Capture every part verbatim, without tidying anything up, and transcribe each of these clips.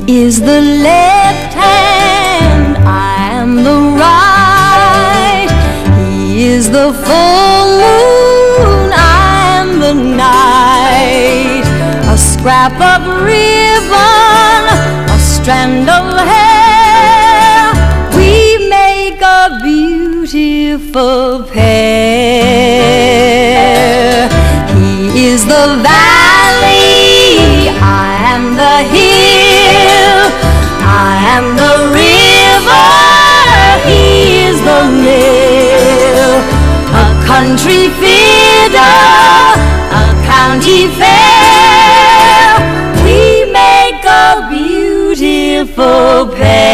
is the left hand, I am the right. He is the full moon, I am the night. A scrap of ribbon, a strand of hair, we make a beautiful pair. He is the valley, I am the hill. I am the river, he is the mill. A country fiddle, a county fair, we make a beautiful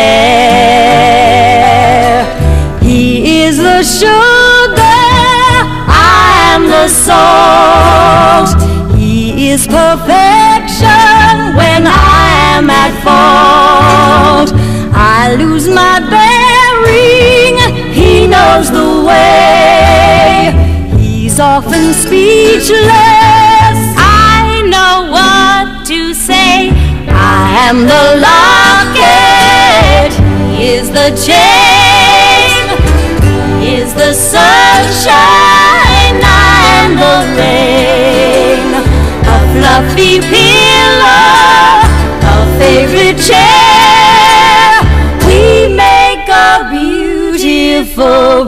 pair. He is the sugar, I am the salt. He is perfection when I am at fault. I lose my bearing, he knows the way. He's often speechless, I know what to say. I am the locket, he is the chain. He is the sunshine, I am the rain. A fluffy pillow, a favorite chair, we make a beautiful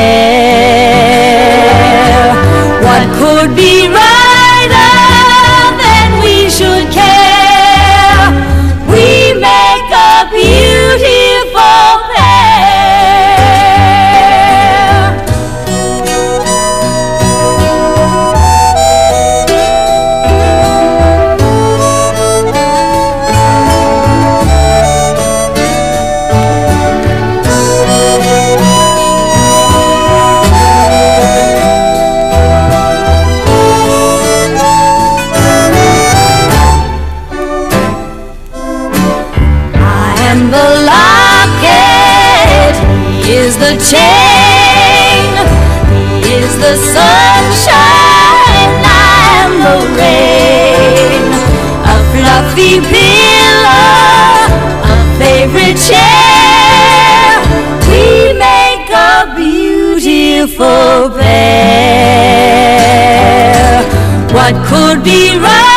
pair. What could be righter than we should care? We make a beautiful pair. The locket, he is the chain. He is the sunshine, I am the rain. A fluffy pillow, a favorite chair, we make a beautiful pair. What could be right?